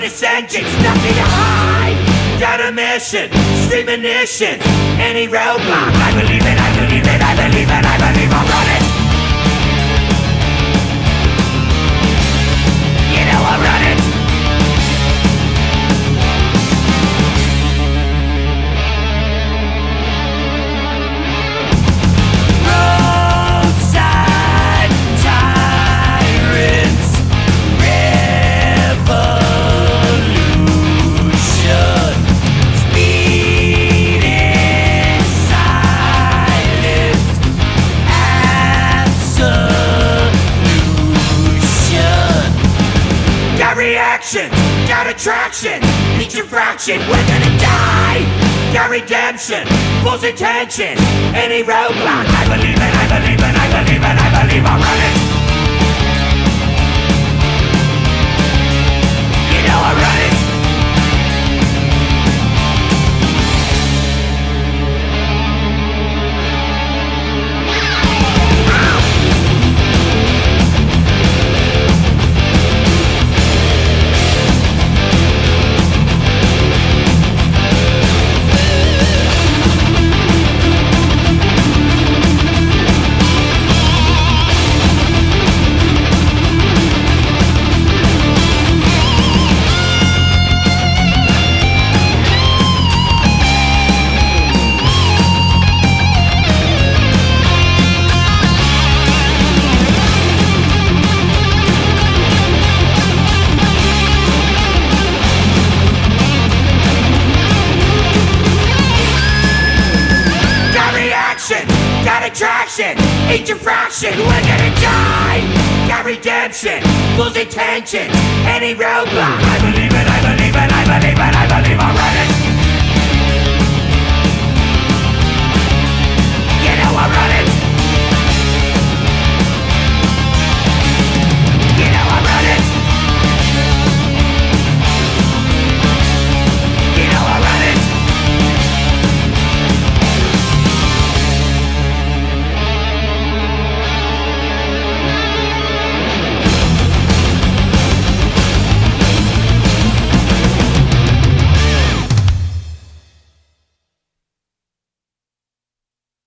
bonus engines, nothing to hide. Got a mission, stream ignition. Any roadblock, I believe it, I believe it, I believe it, I believe I'll run it. You know I'll run it. Roadside tyrants, revolution. Speed is silent, absolution. Got reaction, got attraction, each infraction, we're gonna die. Got redemption, full attention, any roadblock, I believe it, I believe it, I believe it, I believe I'll run it. You know I'll run it. Got attraction, each infraction, we're gonna die. Got redemption, full attention, any roadblock, I believe it, I believe it, I believe it, I believe I'll run it.